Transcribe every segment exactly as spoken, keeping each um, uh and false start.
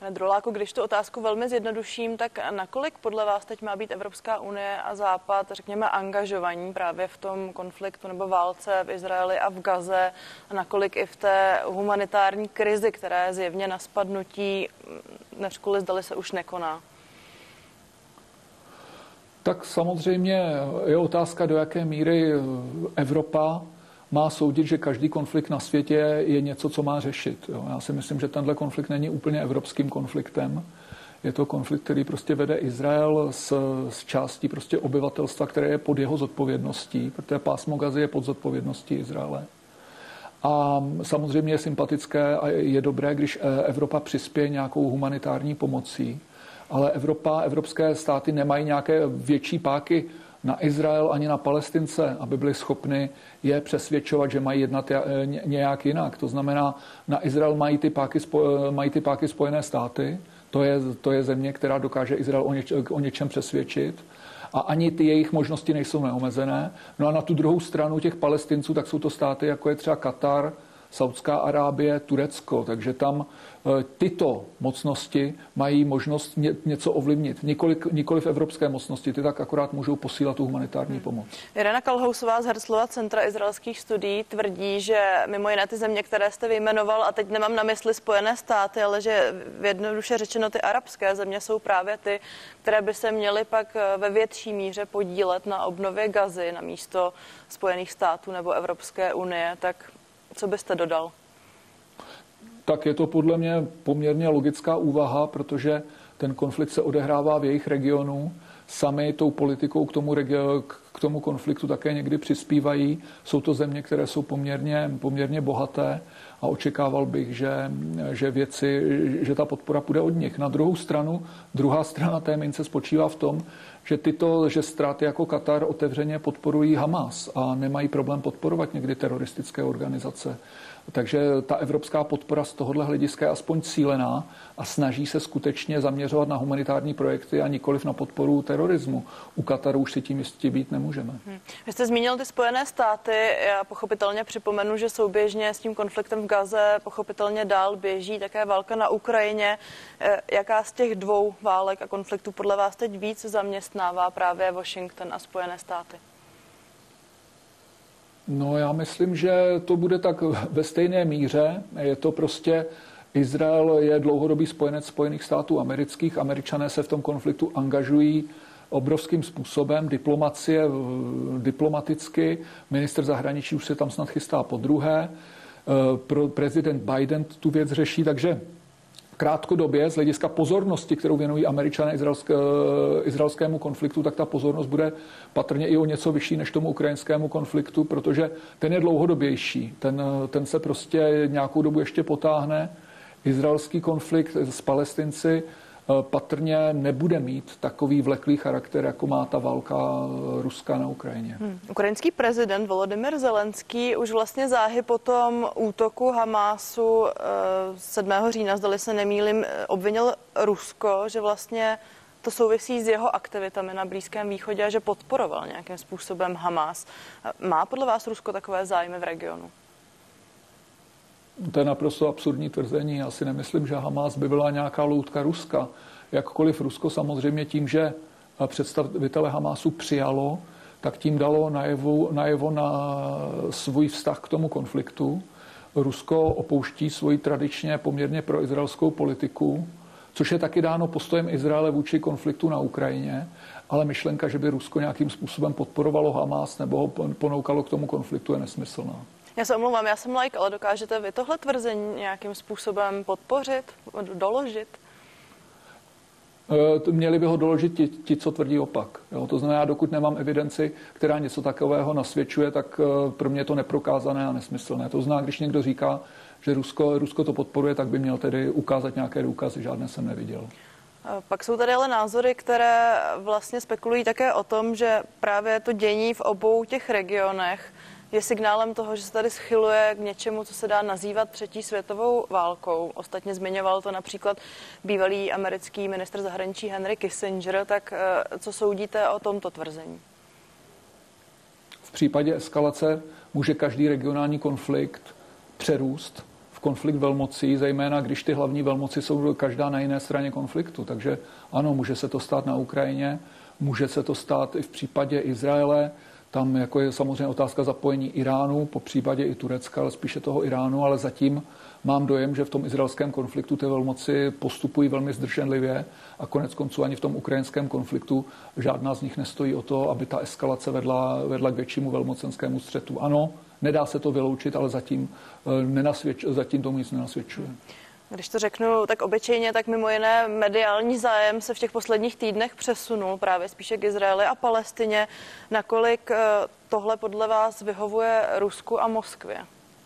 Pane Druláku, když tu otázku velmi zjednoduším, tak nakolik podle vás teď má být Evropská unie a Západ, řekněme, angažovaní právě v tom konfliktu nebo válce v Izraeli a v Gaze, a nakolik i v té humanitární krizi, která je zjevně na spadnutí, neřkuli, zdali se už nekoná? Tak samozřejmě je otázka, do jaké míry Evropa má soudit, že každý konflikt na světě je něco, co má řešit. Jo. Já si myslím, že tenhle konflikt není úplně evropským konfliktem. Je to konflikt, který prostě vede Izrael s, s částí prostě obyvatelstva, které je pod jeho zodpovědností, protože pásmo Gazy je pod zodpovědností Izraele. A samozřejmě je sympatické a je dobré, když Evropa přispěje nějakou humanitární pomocí. Ale Evropa, evropské státy nemají nějaké větší páky na Izrael ani na Palestince, aby byli schopni je přesvědčovat, že mají jednat nějak jinak. To znamená, na Izrael mají ty páky, mají ty páky Spojené státy. To je, to je země, která dokáže Izrael o, něč, o něčem přesvědčit. A ani ty jejich možnosti nejsou neomezené. No a na tu druhou stranu těch Palestinců, tak jsou to státy, jako je třeba Katar, Saudská Arábie, Turecko. Takže tam tyto mocnosti mají možnost něco ovlivnit. Nikoli, nikoli v evropské mocnosti, ty tak akorát můžou posílat tu humanitární pomoc. Irena Kalhousová z Herzlova Centra izraelských studií tvrdí, že mimo jiné ty země, které jste vyjmenoval, a teď nemám na mysli Spojené státy, ale že jednoduše řečeno ty arabské země jsou právě ty, které by se měly pak ve větší míře podílet na obnově Gazy na místo Spojených států nebo Evropské unie. Tak co byste dodal? Tak je to podle mě poměrně logická úvaha, protože ten konflikt se odehrává v jejich regionu. Sami tou politikou k tomu, k tomu konfliktu také někdy přispívají. Jsou to země, které jsou poměrně, poměrně bohaté a očekával bych, že, že věci, že ta podpora půjde od nich. Na druhou stranu, druhá strana té mince spočívá v tom, že tyto, že státy jako Katar otevřeně podporují Hamas a nemají problém podporovat někdy teroristické organizace. Takže ta evropská podpora z tohohle hlediska je aspoň cílená a snaží se skutečně zaměřovat na humanitární projekty a nikoliv na podporu terorismu. U Kataru už si tím jistě být nemůžeme. Hmm. Vy jste zmínil ty Spojené státy. Já pochopitelně připomenu, že souběžně s tím konfliktem v Gaze pochopitelně dál běží také válka na Ukrajině. Jaká z těch dvou válek a konfliktů podle vás teď víc zaměstnává právě Washington a Spojené státy? No, já myslím, že to bude tak ve stejné míře. Je to prostě, Izrael je dlouhodobý spojenec Spojených států amerických. Američané se v tom konfliktu angažují obrovským způsobem, diplomacie, diplomaticky. Ministr zahraničí už se tam snad chystá po druhé. Prezident Biden tu věc řeší, takže krátkodobě z hlediska pozornosti, kterou věnují Američané izraelské, izraelskému konfliktu, tak ta pozornost bude patrně i o něco vyšší než tomu ukrajinskému konfliktu, protože ten je dlouhodobější. Ten, ten se prostě nějakou dobu ještě potáhne. Izraelský konflikt s Palestinci patrně nebude mít takový vleklý charakter, jako má ta válka Ruska na Ukrajině. Hmm. Ukrajinský prezident Volodymyr Zelenský už vlastně záhy po tom útoku Hamásu sedmého října, zdali se nemýlím, obvinil Rusko, že vlastně to souvisí s jeho aktivitami na Blízkém východě a že podporoval nějakým způsobem Hamás. Má podle vás Rusko takové zájmy v regionu? To je naprosto absurdní tvrzení. Já si nemyslím, že Hamás by byla nějaká loutka Ruska. Jakkoliv Rusko samozřejmě tím, že představitele Hamásu přijalo, tak tím dalo najevo, najevo na svůj vztah k tomu konfliktu. Rusko opouští svoji tradičně poměrně proizraelskou politiku, což je taky dáno postojem Izraele vůči konfliktu na Ukrajině, ale myšlenka, že by Rusko nějakým způsobem podporovalo Hamás nebo ho ponoukalo k tomu konfliktu, je nesmyslná. Já se omlouvám, já jsem laik, ale dokážete vy tohle tvrzení nějakým způsobem podpořit, doložit? Měli by ho doložit ti, ti co tvrdí opak. Jo, to znamená, dokud nemám evidenci, která něco takového nasvědčuje, tak pro mě je to neprokázané a nesmyslné. To znamená, když někdo říká, že Rusko, Rusko to podporuje, tak by měl tedy ukázat nějaké důkazy. Žádné jsem neviděl. Pak jsou tady ale názory, které vlastně spekulují také o tom, že právě to dění v obou těch regionech je signálem toho, že se tady schyluje k něčemu, co se dá nazývat třetí světovou válkou. Ostatně zmiňoval to například bývalý americký ministr zahraničí Henry Kissinger. Tak co soudíte o tomto tvrzení? V případě eskalace může každý regionální konflikt přerůst v konflikt velmocí, zejména když ty hlavní velmoci jsou každá na jiné straně konfliktu. Takže ano, může se to stát na Ukrajině, může se to stát i v případě Izraele. Tam jako je samozřejmě otázka zapojení Iránu, po případě i Turecka, ale spíše toho Iránu, ale zatím mám dojem, že v tom izraelském konfliktu ty velmoci postupují velmi zdrženlivě a konec konců ani v tom ukrajinském konfliktu žádná z nich nestojí o to, aby ta eskalace vedla, vedla k většímu velmocenskému střetu. Ano, nedá se to vyloučit, ale zatím, nenasvědč, zatím tomu nic nenasvědčuje. Když to řeknu tak obyčejně, tak mimo jiné mediální zájem se v těch posledních týdnech přesunul právě spíše k Izraeli a Palestině. Nakolik tohle podle vás vyhovuje Rusku a Moskvě?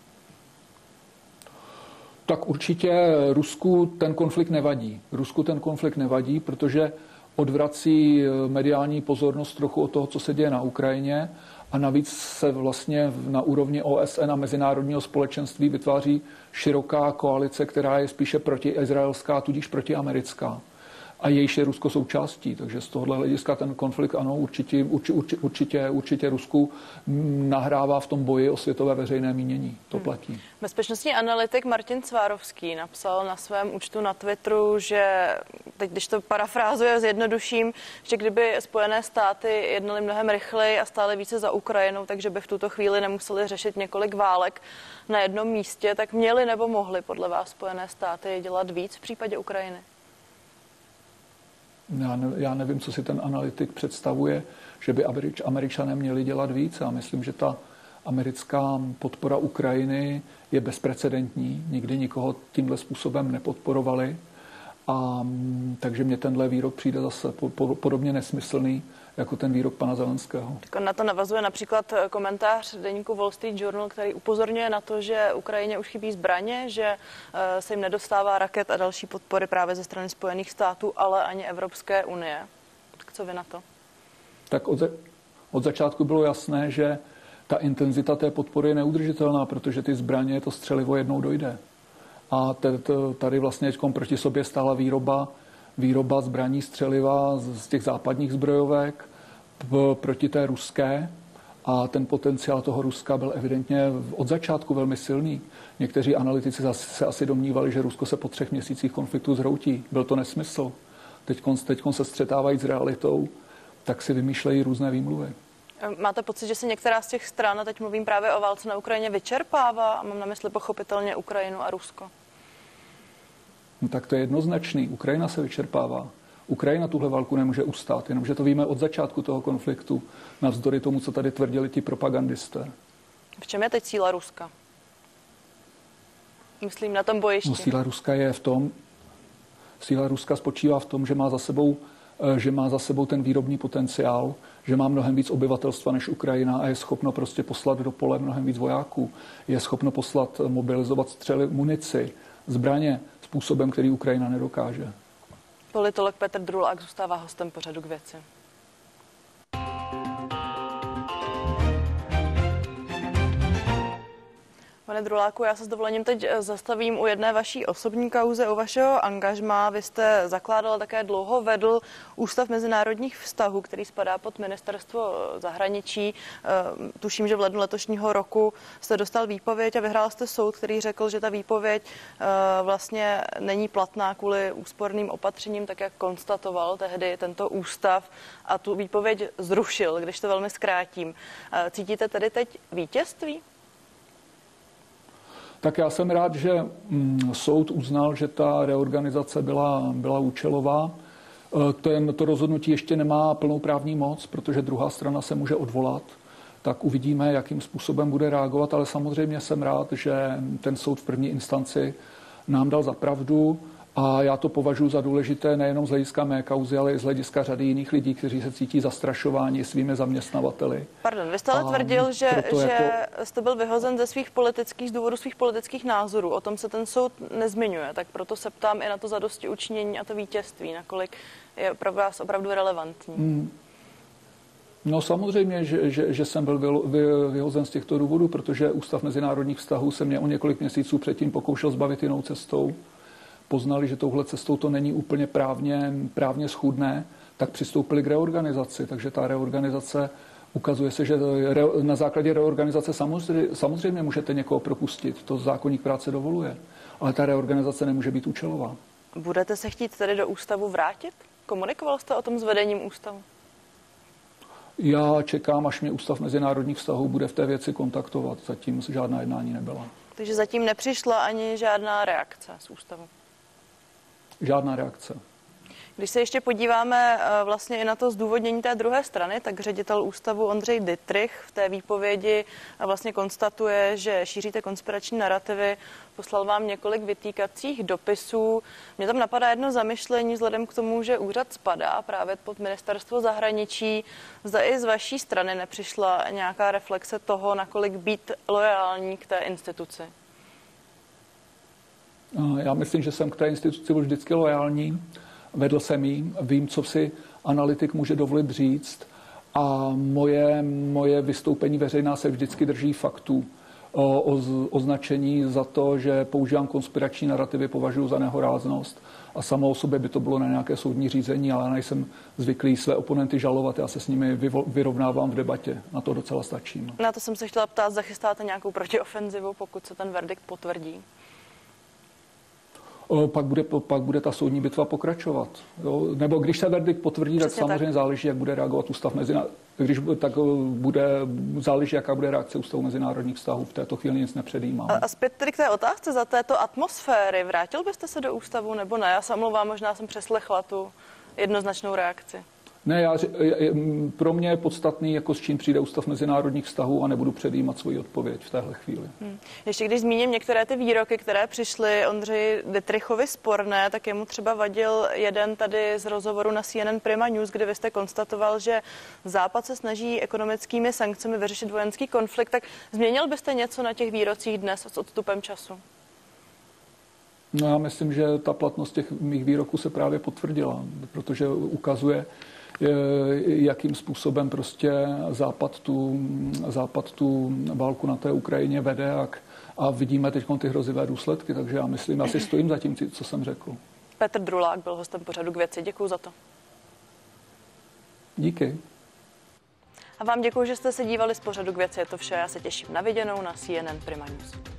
Tak určitě Rusku ten konflikt nevadí. Rusku ten konflikt nevadí, protože odvrací mediální pozornost trochu od toho, co se děje na Ukrajině a navíc se vlastně na úrovni O S N a mezinárodního společenství vytváří široká koalice, která je spíše protiizraelská, tudíž protiamerická. A jejíž je Rusko součástí. Takže z tohohle hlediska ten konflikt, ano, určitě, určitě, určitě, určitě Rusku nahrává v tom boji o světové veřejné mínění. To platí. Hmm. Bezpečnostní analytik Martin Cvárovský napsal na svém účtu na Twitteru, že, teď když to parafrázuje, zjednoduším, že kdyby Spojené státy jednaly mnohem rychleji a stále více za Ukrajinou, takže by v tuto chvíli nemuseli řešit několik válek na jednom místě, tak měli nebo mohli podle vás Spojené státy dělat víc v případě Ukrajiny? Já, ne, já nevím, co si ten analytik představuje, že by Američ, Američané měli dělat víc. Já myslím, že ta americká podpora Ukrajiny je bezprecedentní. Nikdy nikoho tímhle způsobem nepodporovali. A, takže mě tenhle výrok přijde zase po, po, podobně nesmyslný jako ten výrok pana Zelenského. Na to navazuje například komentář deníku Wall Street Journal, který upozorňuje na to, že Ukrajině už chybí zbraně, že se jim nedostává raket a další podpory právě ze strany Spojených států, ale ani Evropské unie. Tak co vy na to? Tak od, od začátku bylo jasné, že ta intenzita té podpory je neudržitelná, protože ty zbraně, to střelivo jednou dojde. A tady vlastně proti sobě stála výroba výroba zbraní střeliva z těch západních zbrojovek proti té ruské a ten potenciál toho Ruska byl evidentně od začátku velmi silný. Někteří analytici se asi domnívali, že Rusko se po třech měsících konfliktu zhroutí. Byl to nesmysl. Teďkon, teďkon se střetávají s realitou, tak si vymýšlejí různé výmluvy. Máte pocit, že se některá z těch stran, a teď mluvím právě o válce na Ukrajině, vyčerpává? A mám na mysli pochopitelně Ukrajinu a Rusko. No tak to je jednoznačný. Ukrajina se vyčerpává. Ukrajina tuhle válku nemůže ustát, jenomže to víme od začátku toho konfliktu, navzdory tomu, co tady tvrdili ti propagandisté. V čem je teď síla Ruska? Myslím na tom bojišti. No, síla Ruska je v tom, síla Ruska spočívá v tom, že má za sebou, že má za sebou ten výrobní potenciál, že má mnohem víc obyvatelstva než Ukrajina a je schopno prostě poslat do pole mnohem víc vojáků. Je schopno poslat, mobilizovat střely, munici, zbraně způsobem, který Ukrajina nedokáže. Politolog Petr Drulák zůstává hostem pořadu K věci. Pane Druláku, já se s dovolením teď zastavím u jedné vaší osobní kauze, u vašeho angažmá. Vy jste zakládal, také dlouho vedl Ústav mezinárodních vztahů, který spadá pod ministerstvo zahraničí. Tuším, že v lednu letošního roku jste dostal výpověď a vyhrál jste soud, který řekl, že ta výpověď vlastně není platná kvůli úsporným opatřením, tak jak konstatoval tehdy tento ústav, a tu výpověď zrušil, když to velmi zkrátím. Cítíte tedy teď vítězství? Tak já jsem rád, že mm, soud uznal, že ta reorganizace byla, byla účelová. Ten, to rozhodnutí ještě nemá plnou právní moc, protože druhá strana se může odvolat. Tak uvidíme, jakým způsobem bude reagovat, ale samozřejmě jsem rád, že ten soud v první instanci nám dal za pravdu a já to považuji za důležité nejenom z hlediska mé kauzy, ale i z hlediska řady jiných lidí, kteří se cítí zastrašováni svými zaměstnavateli. Pardon, vy jste ale tvrdil, že, že jako... jste byl vyhozen ze svých politických, z důvodu svých politických názorů. O tom se ten soud nezmiňuje, tak proto se ptám i na to zadosti učinění a to vítězství, nakolik je pro vás opravdu relevantní. Hmm. No samozřejmě, že, že, že jsem byl vy, vy, vyhozen z těchto důvodů, protože Ústav mezinárodních vztahů se mě o několik měsíců předtím pokoušel zbavit jinou cestou. Poznali, že touhle cestou to není úplně právně, právně schůdné, tak přistoupili k reorganizaci. Takže ta reorganizace Ukazuje se, že na základě reorganizace samozřejmě, samozřejmě můžete někoho propustit. To zákoník práce dovoluje. Ale ta reorganizace nemůže být účelová. Budete se chtít tedy do ústavu vrátit? Komunikoval jste o tom s vedením ústavu? Já čekám, až mě Ústav mezinárodních vztahů bude v té věci kontaktovat. Zatím žádná jednání nebyla. Takže zatím nepřišla ani žádná reakce z ústavu? Žádná reakce. Když se ještě podíváme vlastně i na to zdůvodnění té druhé strany, tak ředitel ústavu Ondřej Dittrich v té výpovědi vlastně konstatuje, že šíříte konspirační narrativy, poslal vám několik vytýkacích dopisů. Mně tam napadá jedno zamyšlení vzhledem k tomu, že úřad spadá právě pod ministerstvo zahraničí. Zda i z vaší strany nepřišla nějaká reflexe toho, nakolik být loajální k té instituci? Já myslím, že jsem k té instituci byl vždycky loajální. Vedl jsem jí, vím, co si analytik může dovolit říct a moje, moje vystoupení veřejná se vždycky drží faktů. O, o, označení za to, že používám konspirační narrativy, považuji za nehoráznost a samo o sobě by to bylo na nějaké soudní řízení, ale já nejsem zvyklý své oponenty žalovat, já se s nimi vyvo, vyrovnávám v debatě, na to docela stačím. Na to jsem se chtěla ptát, zachystáte nějakou protiofenzivu, pokud se ten verdikt potvrdí? Pak bude, pak bude ta soudní bitva pokračovat. Jo? Nebo když se verdikt potvrdí, Přesně tak samozřejmě tak. záleží, jak bude reagovat ústav mezinárodních. Když tak bude, záleží, jaká bude reakce Ústavu mezinárodních vztahů. V této chvíli nic nepředjímám. A, a zpět tedy k té otázce za této atmosféry. Vrátil byste se do ústavu nebo ne? Já se omlouvám, možná jsem přeslechla tu jednoznačnou reakci. Ne, já, pro mě je podstatný, jako s čím přijde Ústav mezinárodních vztahů a nebudu předjímat svoji odpověď v téhle chvíli. Hmm. Ještě když zmíním některé ty výroky, které přišly Ondřeji Dittrichovi sporné, tak jemu třeba vadil jeden tady z rozhovoru na C N N Prima News, kde vy jste konstatoval, že Západ se snaží ekonomickými sankcemi vyřešit vojenský konflikt. Tak změnil byste něco na těch výrocích dnes s odstupem času? No, já myslím, že ta platnost těch mých výroků se právě potvrdila, protože ukazuje, jakým způsobem prostě Západ tu, Západ tu válku na té Ukrajině vede a, a vidíme teď ty hrozivé důsledky, takže já myslím, já si stojím za tím, co jsem řekl. Petr Drulák byl hostem pořadu K věci. Děkuju za to. Díky. A vám děkuji, že jste se dívali z pořadu K věci. Je to vše. Já se těším na viděnou na C N N Prima News.